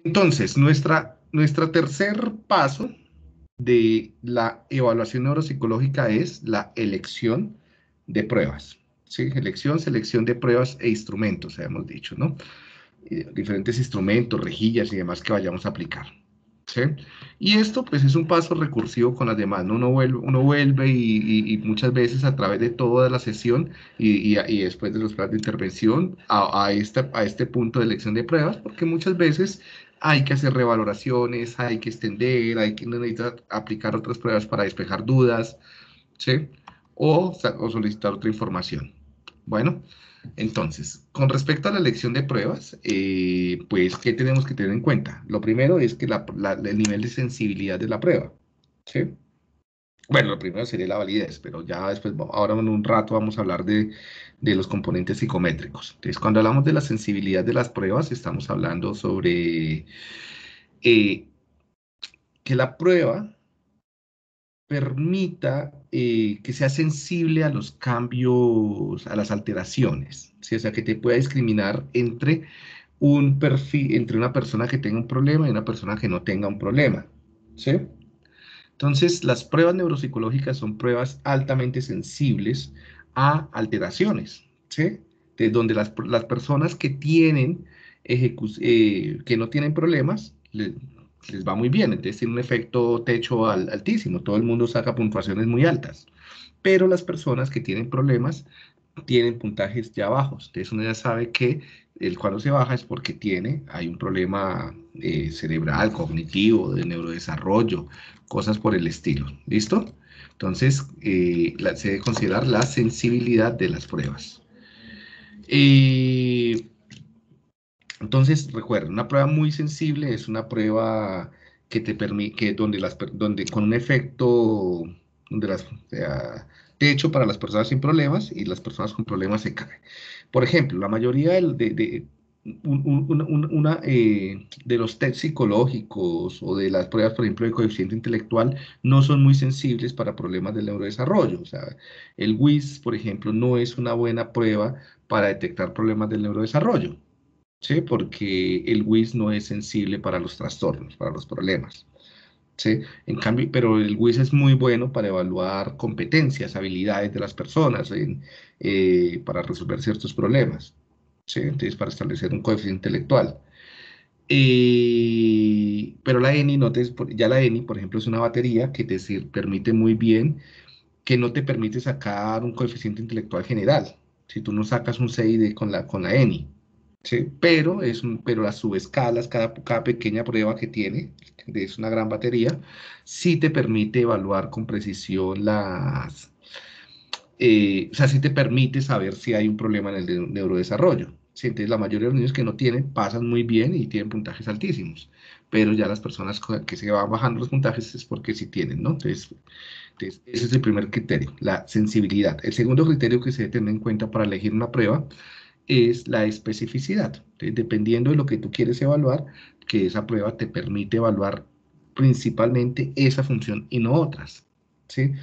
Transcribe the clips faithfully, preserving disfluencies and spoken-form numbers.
Entonces, nuestra, nuestro tercer paso de la evaluación neuropsicológica es la elección de pruebas. ¿Sí? Elección, selección de pruebas e instrumentos, hemos dicho, ¿no? Eh, diferentes instrumentos, rejillas y demás que vayamos a aplicar. ¿Sí? Y esto pues es un paso recursivo con las demás, ¿no? Uno vuelve, uno vuelve y, y, y muchas veces a través de toda la sesión y, y, y después de los planes de intervención a, a, esta, a este punto de elección de pruebas, porque muchas veces hay que hacer revaloraciones, hay que extender, hay que necesitar aplicar otras pruebas para despejar dudas, ¿sí? O, o solicitar otra información. Bueno, entonces, con respecto a la elección de pruebas, eh, pues, ¿qué tenemos que tener en cuenta? Lo primero es que la, la, el nivel de sensibilidad de la prueba, ¿sí? Bueno, lo primero sería la validez, pero ya después, ahora en un rato vamos a hablar de, de los componentes psicométricos. Entonces, cuando hablamos de la sensibilidad de las pruebas, estamos hablando sobre eh, que la prueba permita eh, que sea sensible a los cambios, a las alteraciones, ¿sí? O sea, que te pueda discriminar entre un perfil, entre una persona que tenga un problema y una persona que no tenga un problema, ¿sí? Entonces, las pruebas neuropsicológicas son pruebas altamente sensibles a alteraciones, ¿sí? De donde las, las personas que tienen, eh, que no tienen problemas, le, les va muy bien, entonces tiene un efecto techo al, altísimo, todo el mundo saca puntuaciones muy altas, pero las personas que tienen problemas tienen puntajes ya bajos, entonces uno ya sabe que el cuando se baja es porque tiene, hay un problema eh, cerebral, cognitivo, de neurodesarrollo, cosas por el estilo, ¿listo? Entonces, eh, la, se debe considerar la sensibilidad de las pruebas. Eh, entonces, recuerden, una prueba muy sensible es una prueba que te permite, que donde las, donde con un efecto, donde las, o sea, techo para las personas sin problemas y las personas con problemas se caen. Por ejemplo, la mayoría de, de, de un, un, un, una, eh, de los test psicológicos o de las pruebas, por ejemplo, de coeficiente intelectual, no son muy sensibles para problemas del neurodesarrollo. O sea, el W I S, por ejemplo, no es una buena prueba para detectar problemas del neurodesarrollo. ¿Sí? Porque el W I S no es sensible para los trastornos, para los problemas. ¿Sí? En cambio, pero el W I S es muy bueno para evaluar competencias, habilidades de las personas, en, eh, para resolver ciertos problemas. ¿Sí? Entonces, para establecer un coeficiente intelectual. Eh, pero la ENI, no te, ya la ENI, por ejemplo, es una batería que te permite muy bien, que no te permite sacar un coeficiente intelectual general. Si tú no sacas un C I D con la, con la ENI. Sí, pero, es un, pero las subescalas, cada, cada pequeña prueba que tiene, que es una gran batería, sí te permite evaluar con precisión las, eh, o sea, sí te permite saber si hay un problema en el de- neurodesarrollo. Sí, entonces, la mayoría de los niños que no tienen pasan muy bien y tienen puntajes altísimos, pero ya las personas co- que se van bajando los puntajes es porque sí tienen, ¿no? Entonces, entonces, ese es el primer criterio, la sensibilidad. El segundo criterio que se debe tener en cuenta para elegir una prueba es la especificidad. Entonces, dependiendo de lo que tú quieres evaluar, que esa prueba te permite evaluar principalmente esa función y no otras. ¿Sí?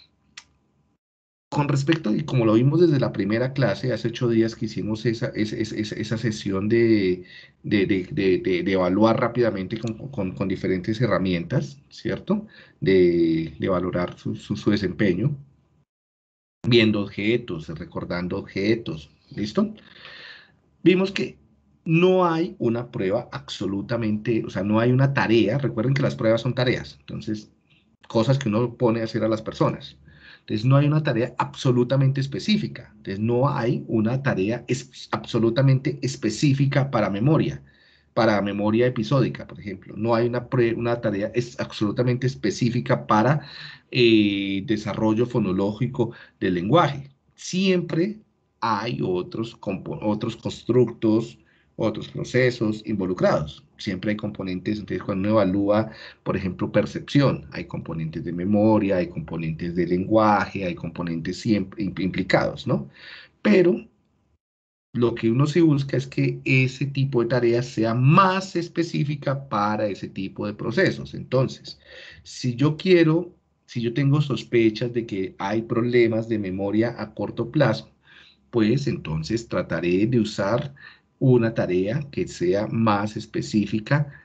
Con respecto, y como lo vimos desde la primera clase, hace ocho días que hicimos esa, esa, esa, esa sesión de, de, de, de, de, de evaluar rápidamente con, con, con, diferentes herramientas, ¿cierto? De, de valorar su, su, su desempeño, viendo objetos, recordando objetos, ¿listo? Vimos que no hay una prueba absolutamente, o sea, no hay una tarea. Recuerden que las pruebas son tareas, entonces, cosas que uno pone a hacer a las personas. Entonces, no hay una tarea absolutamente específica. Entonces, no hay una tarea es absolutamente específica para memoria, para memoria episódica, por ejemplo. No hay una, una tarea es absolutamente específica para eh, desarrollo fonológico del lenguaje. Siempre hay otros, otros constructos, otros procesos involucrados. Siempre hay componentes, entonces cuando uno evalúa, por ejemplo, percepción, hay componentes de memoria, hay componentes de lenguaje, hay componentes siempre implicados, ¿no? Pero lo que uno se busca es que ese tipo de tareas sea más específica para ese tipo de procesos. Entonces, si yo quiero, si yo tengo sospechas de que hay problemas de memoria a corto plazo, pues entonces trataré de usar una tarea que sea más específica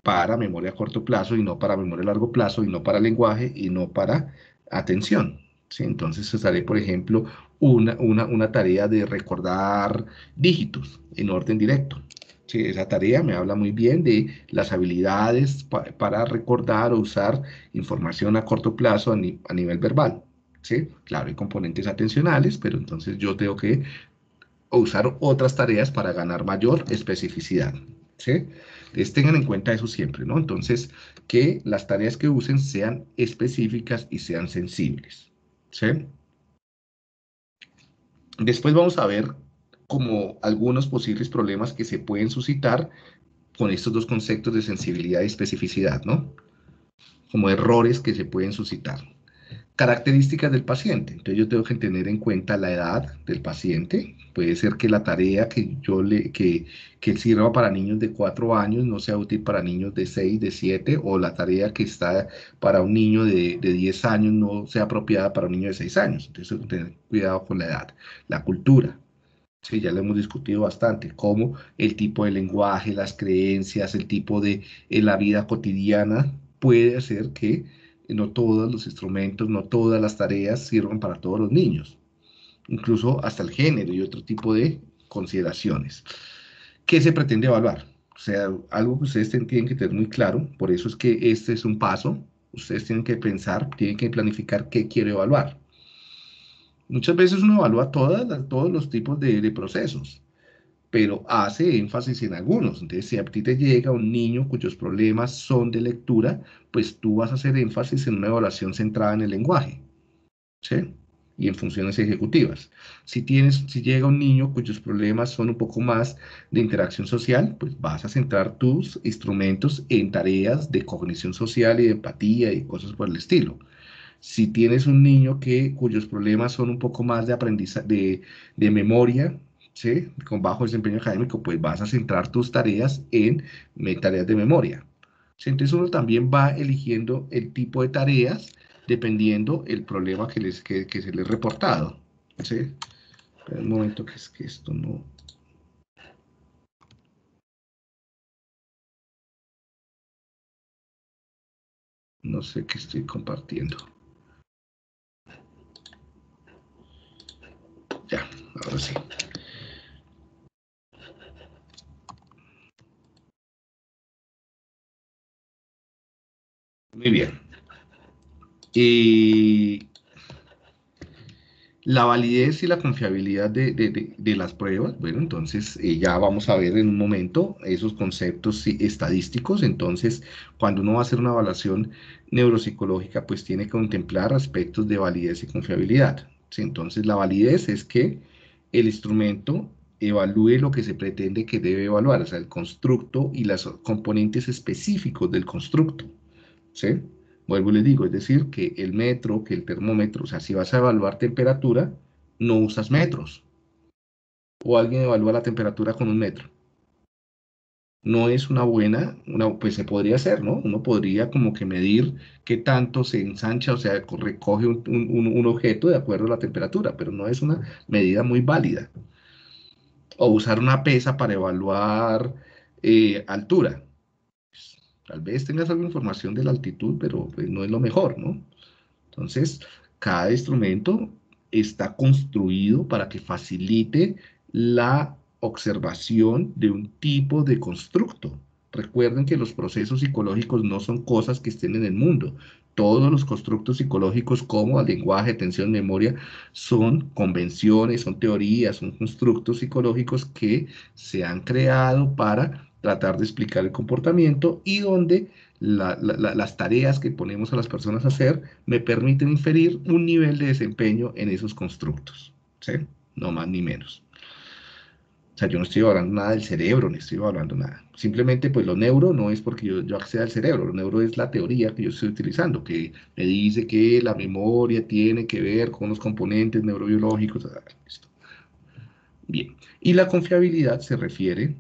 para memoria a corto plazo y no para memoria a largo plazo y no para lenguaje y no para atención. ¿Sí? Entonces os daré, por ejemplo, una, una, una tarea de recordar dígitos en orden directo. Sí, esa tarea me habla muy bien de las habilidades pa para recordar o usar información a corto plazo a, ni a nivel verbal. ¿Sí? Claro, hay componentes atencionales, pero entonces yo tengo que usar otras tareas para ganar mayor especificidad. ¿Sí? Entonces tengan en cuenta eso siempre, ¿no? Entonces, que las tareas que usen sean específicas y sean sensibles. ¿Sí? Después vamos a ver como algunos posibles problemas que se pueden suscitar con estos dos conceptos de sensibilidad y especificidad, ¿no? Como errores que se pueden suscitar. Características del paciente. Entonces yo tengo que tener en cuenta la edad del paciente. Puede ser que la tarea que yo le que, que sirva para niños de cuatro años no sea útil para niños de seis, de siete, o la tarea que está para un niño de, de diez años no sea apropiada para un niño de seis años. Entonces hay que tener cuidado con la edad. La cultura. Sí, ya lo hemos discutido bastante, cómo el tipo de lenguaje, las creencias, el tipo de en la vida cotidiana puede hacer que no todos los instrumentos, no todas las tareas sirvan para todos los niños, incluso hasta el género y otro tipo de consideraciones. ¿Qué se pretende evaluar? O sea, algo que ustedes tienen que tener muy claro, por eso es que este es un paso, ustedes tienen que pensar, tienen que planificar qué quiero evaluar. Muchas veces uno evalúa todas las, todos los tipos de, de procesos, pero hace énfasis en algunos. Entonces, si a ti te llega un niño cuyos problemas son de lectura, pues tú vas a hacer énfasis en una evaluación centrada en el lenguaje, ¿sí? Y en funciones ejecutivas. Si tienes, si llega un niño cuyos problemas son un poco más de interacción social, pues vas a centrar tus instrumentos en tareas de cognición social y de empatía y cosas por el estilo. Si tienes un niño que, cuyos problemas son un poco más de aprendizaje, de, de memoria, ¿sí? Con bajo desempeño académico, pues vas a centrar tus tareas en tareas de memoria. ¿Sí? Entonces uno también va eligiendo el tipo de tareas dependiendo el problema que, les, que, que se les ha reportado. ¿Sí? Espera un momento que es que esto no... No sé qué estoy compartiendo. Ya, ahora sí. Muy bien. Y la validez y la confiabilidad de, de, de, de las pruebas, bueno, entonces eh, ya vamos a ver en un momento esos conceptos sí, estadísticos. Entonces, cuando uno va a hacer una evaluación neuropsicológica, pues tiene que contemplar aspectos de validez y confiabilidad. ¿Sí? Entonces, la validez es que el instrumento evalúe lo que se pretende que debe evaluar, o sea, el constructo y los componentes específicos del constructo. ¿Sí? Vuelvo y les digo, es decir, que el metro, que el termómetro, o sea, si vas a evaluar temperatura, no usas metros. O alguien evalúa la temperatura con un metro. No es una buena, una, pues se podría hacer, ¿no? Uno podría como que medir qué tanto se ensancha, o sea, co- recoge un, un- un objeto de acuerdo a la temperatura, pero no es una medida muy válida. O usar una pesa para evaluar eh, altura. Tal vez tengas alguna información de la altitud, pero pues, no es lo mejor, ¿no? Entonces, cada instrumento está construido para que facilite la observación de un tipo de constructo. Recuerden que los procesos psicológicos no son cosas que estén en el mundo. Todos los constructos psicológicos como el lenguaje, atención, memoria, son convenciones, son teorías, son constructos psicológicos que se han creado para tratar de explicar el comportamiento y donde la, la, las tareas que ponemos a las personas a hacer me permiten inferir un nivel de desempeño en esos constructos, ¿sí? No más ni menos. O sea, yo no estoy hablando nada del cerebro, ni estoy hablando nada. Simplemente, pues lo neuro no es porque yo, yo acceda al cerebro, lo neuro es la teoría que yo estoy utilizando, que me dice que la memoria tiene que ver con los componentes neurobiológicos. Ah, listo. Bien. Y la confiabilidad se refiere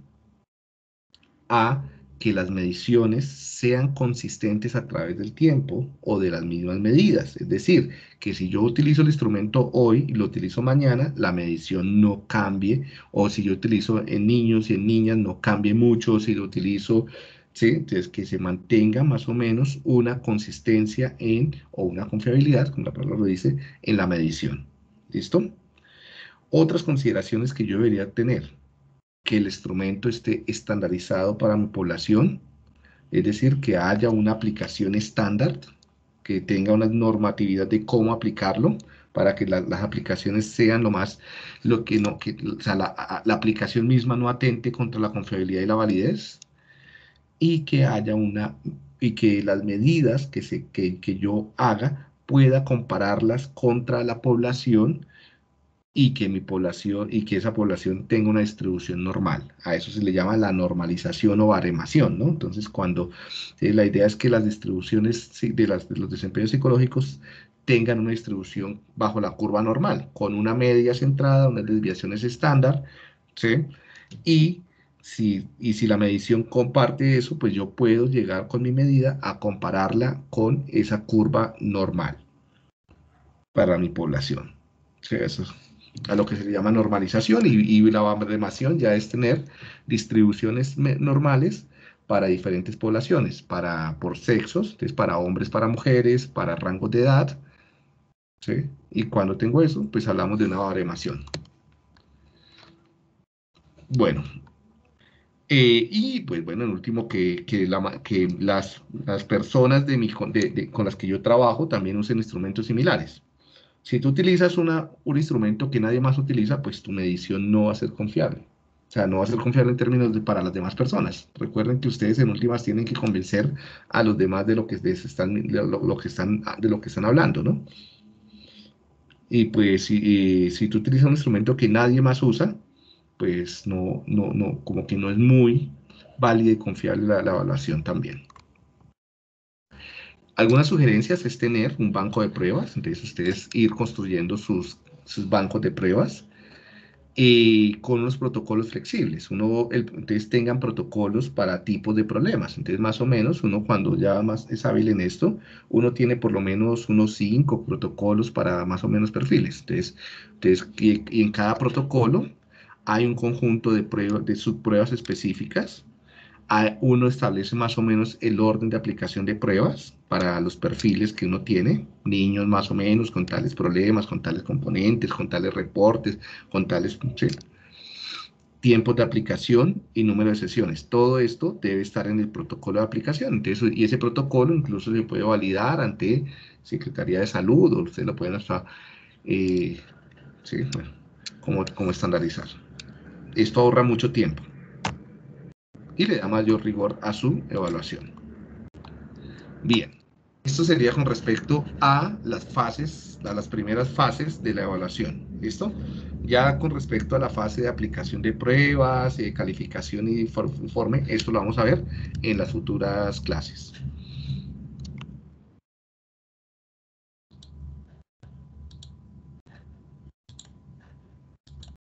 a que las mediciones sean consistentes a través del tiempo o de las mismas medidas. Es decir, que si yo utilizo el instrumento hoy y lo utilizo mañana, la medición no cambie, o si yo utilizo en niños y en niñas no cambie mucho, si lo utilizo ¿sí? Entonces, que se mantenga más o menos una consistencia en, o una confiabilidad, como la palabra lo dice, en la medición. ¿Listo? Otras consideraciones que yo debería tener, que el instrumento esté estandarizado para mi población, es decir, que haya una aplicación estándar, que tenga una normatividad de cómo aplicarlo, para que la, las aplicaciones sean lo más, lo que no, que, o sea, la, la aplicación misma no atente contra la confiabilidad y la validez, y que haya una, y que las medidas que, se, que, que yo haga pueda compararlas contra la población y que mi población y que esa población tenga una distribución normal. A eso se le llama la normalización o baremación, ¿no? Entonces, cuando eh, la idea es que las distribuciones sí, de, las, de los desempeños psicológicos tengan una distribución bajo la curva normal, con una media centrada, unas desviaciones estándar, ¿sí? Y si, y si la medición comparte eso, pues yo puedo llegar con mi medida a compararla con esa curva normal para mi población. Sí, eso es a lo que se le llama normalización, y, y la baremación ya es tener distribuciones normales para diferentes poblaciones, para, por sexos, entonces para hombres, para mujeres, para rangos de edad, ¿sí? Y cuando tengo eso, pues hablamos de una baremación. Bueno, eh, y pues bueno, en último, que, que, la, que las, las personas de mi, de, de, con las que yo trabajo también usen instrumentos similares. Si tú utilizas una, un instrumento que nadie más utiliza, pues tu medición no va a ser confiable. O sea, no va a ser confiable en términos de para las demás personas. Recuerden que ustedes en últimas tienen que convencer a los demás de lo que, de están, de lo, lo que, están, de lo que están hablando, ¿no? Y pues si, si tú utilizas un instrumento que nadie más usa, pues no, no, no, como que no es muy válida y confiable la, la evaluación también. Algunas sugerencias es tener un banco de pruebas, entonces ustedes ir construyendo sus, sus bancos de pruebas y con unos protocolos flexibles. Uno, el, entonces tengan protocolos para tipos de problemas. Entonces, más o menos, uno cuando ya más es hábil en esto, uno tiene por lo menos unos cinco protocolos para más o menos perfiles. Entonces, entonces y, y en cada protocolo hay un conjunto de pruebas, de subpruebas específicas. Uno establece más o menos el orden de aplicación de pruebas para los perfiles que uno tiene, niños más o menos con tales problemas, con tales componentes, con tales reportes, con tales, ¿sí? Tiempos de aplicación y número de sesiones. Todo esto debe estar en el protocolo de aplicación. Entonces, y ese protocolo incluso se puede validar ante Secretaría de Salud, o usted lo pueden hasta, eh, sí, bueno, como, como estandarizar. Esto ahorra mucho tiempo y le da mayor rigor a su evaluación. Bien, esto sería con respecto a las fases, a las primeras fases de la evaluación. ¿Listo? Ya con respecto a la fase de aplicación de pruebas, de calificación y informe, esto lo vamos a ver en las futuras clases.